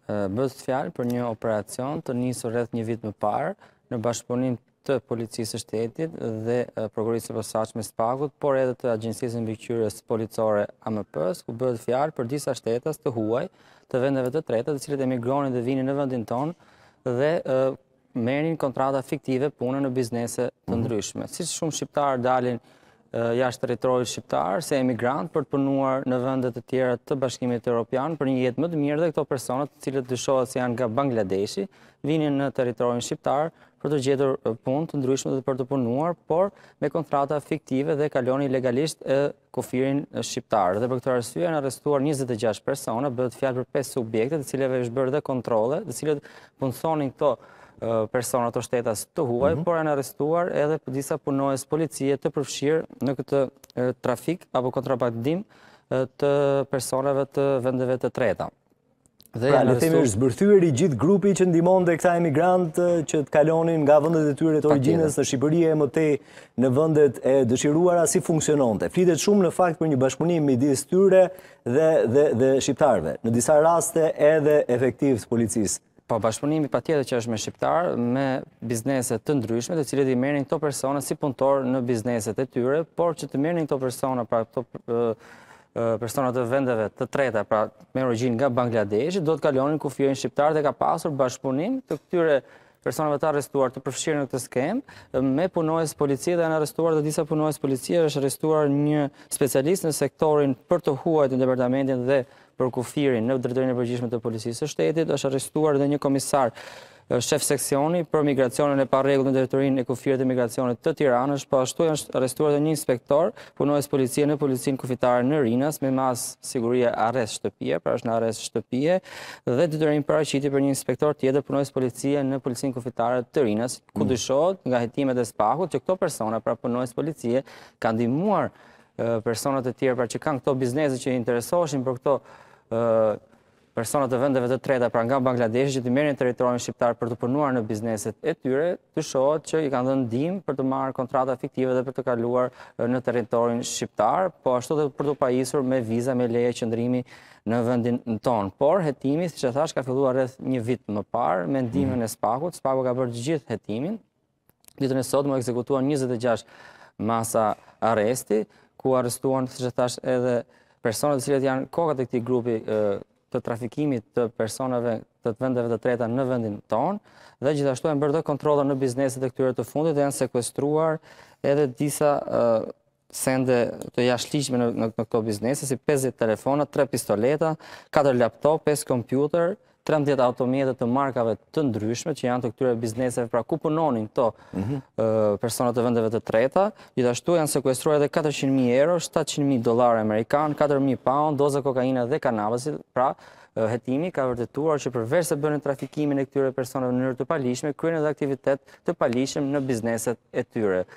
Bëhet fjalë për një operacion të nisur rreth një vit më parë në bashkëpunim të Policisë së Shtetit dhe Prokurisë së Posaçme SPAK-ut, por edhe të Agjencisë Mbikëqyrjes Policore AMP-s, ku bëhet fjalë për disa shtetas të huaj të vendeve të treta, të cilët emigronin dhe vinin në vendin tonë dhe merrin kontrata fiktive pune në biznese të ndryshme. Siç shumë shqiptarë dalin jashtë territorit shqiptar se emigrant për të punuar në vende të tjera të Bashkimit Evropian për një jetë më të mirë, dhe këto persona, të cilët dyshohet se janë nga Bangladeshi, vinin në territorin shqiptar për të gjetur punë të ndryshme dhe për të punuar, por me kontrata fiktive dhe kalonin legalisht kufirin shqiptar. Dhe për këtë arsye janë arrestuar 26 persona, bëhet fjalë për 5 subjekte, të cilëve është bërë dhe kontrolle, të cilët punësonin këto persona të shtetas të huaj, por janë arrestuar edhe për disa punonjës policie të përfshirë në këtë trafik apo kontrabandim të personave të vendeve të treta. Pra, le themi është zbërthyer i gjithë grupi që ndihmonte këta emigrantë që të kalonin nga vendet e tyre të origjinës në Shqipëri e mëtej në vendet e dëshiruara, si funksiononte. Flitet shumë në fakt për një bashkëpunim midis tyre dhe shqiptarëve, në disa raste edhe efektiv të policisë. Po, bashkëpunimi patjetër që është me shqiptar, me biznese të ndryshme, të cilët i merrin këto persona si punëtor në bizneset e tyre, por që të merrin këto persona, pra këto persona të vendeve të treta, pra me origjinë nga Bangladeshi, do të kalonin kufirin shqiptar dhe ka pasur bashkëpunim të këtyre personave të arrestuar të përfshirë në këtë skemë me punonjës policie, dhe janë arrestuar dhe disa punonjës policie, është arrestuar një specialist në sektorin për të huajt në departamentin dhe për kufirin në drejtorinë e përgjithshme të Policisë së Shtetit, është arrestuar dhe një komisar shef seksioni për migracionin e parregull në drejtorinë e kufirit të migracionit të Tiranës, po ashtu janë arrestuar dhe një inspektor punonjës policie në Policinë Kufitare në Rinas me mas sigurie arrest shtëpie, pra është në arrest shtëpie, dhe detyrim paraqitje për një inspektor tjetër punonjës policie në Policinë Kufitare të Rinas, ku dyshohet nga hetimet e SPAK-ut që këto persona, pra punonjës policie, kanë ndihmuar personat e tjerë, pra që kanë këto biznese që i interesoheshin për këto personat të vendeve të treta, pra nga Bangladeshi, që të merrin territorin shqiptar për të punuar në bizneset e tyre, dyshohet që i kanë dhënë ndihmë për të marrë kontrata fiktive dhe për të kaluar në territorin shqiptar, po ashtu edhe për të pajisur me viza, me leje qëndrimi në vendin tonë. Por hetimi, siç e thash, ka filluar rreth një vit më parë me ndihmën e SPAK-ut. SPAK-u ka bërë gjithë hetimin. Ditën e sotme u ekzekutuan 26 masa arresti, ku arrestuan, siç e thash, edhe personat të cilët janë kokat e këtij grupi të trafikimit të personave të vendeve të treta në vendin tonë, dhe gjithashtu janë bërë dhe kontrolla në bizneset e këtyre të fundit dhe janë sekuestruar edhe disa sende të jashtëligjshme në këto biznese, si 50 telefona, 3 pistoleta, 4 laptop, 5 kompjuter, 13 automjete të markave të ndryshme që janë të këtyre bizneseve, pra ku punonin këto personat të vendeve të treta. Gjithashtu janë sekuestruar edhe 400.000 euro, 700.000 dollar amerikan, 4.000 pound, doza kokaina dhe kanabasit. Pra hetimi ka vërtetuar që përveç se bënin trafikimin e këtyre personave në mënyrë të palishme, kryen edhe aktivitet të palishëm në bizneset e tyre.